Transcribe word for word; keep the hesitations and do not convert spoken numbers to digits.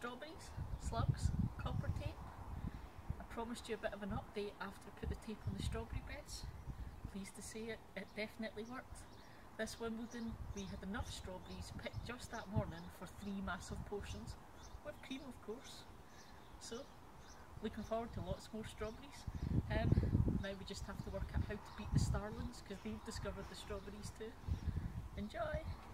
strawberries, slugs, copper tape. I promised you a bit of an update after I put the tape on the strawberry beds. Pleased to say it, it definitely worked. This Wimbledon we had enough strawberries picked just that morning for three massive portions, with cream of course. So, looking forward to lots more strawberries. Um, now we just have to work out how to beat the starlings because they've discovered the strawberries too. Enjoy!